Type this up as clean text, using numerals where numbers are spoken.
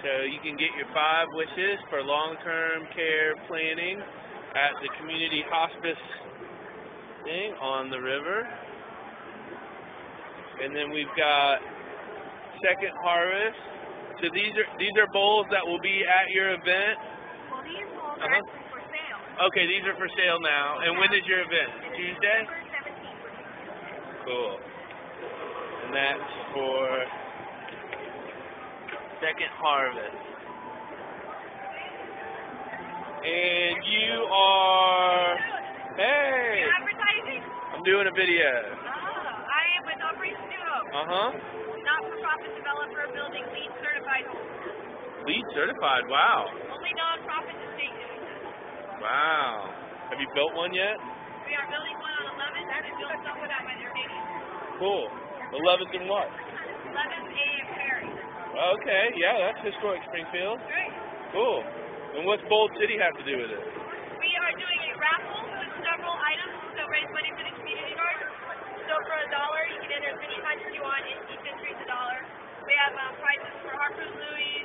So you can get your 5 wishes for long-term care planning at the community hospice thing on the river. And then we've got Second Harvest. So these are bowls that will be at your event. Well, these bowls are actually for sale. Okay, these are for sale now. And when is your event? Tuesday? December 17th. Cool. And that's for Second Harvest. And you are, hey, Advertising? I'm doing a video. I am with Aubrey Stuo. Not-for-profit developer building LEED certified homes. LEED certified, wow. Only non-profit to state doing this. Wow. Have you built one yet? We are building one on 11th and build something at my stadium. Cool. 11th and what? 11th A.M. Perry. Okay, yeah, that's historic Springfield. Great. Cool. And what's Bold City have to do with it? We are doing a raffle with several items to raise money for the community garden. So for $1, you can enter as many times as you want. Each entry is $1. We have prizes for Harper's Louis,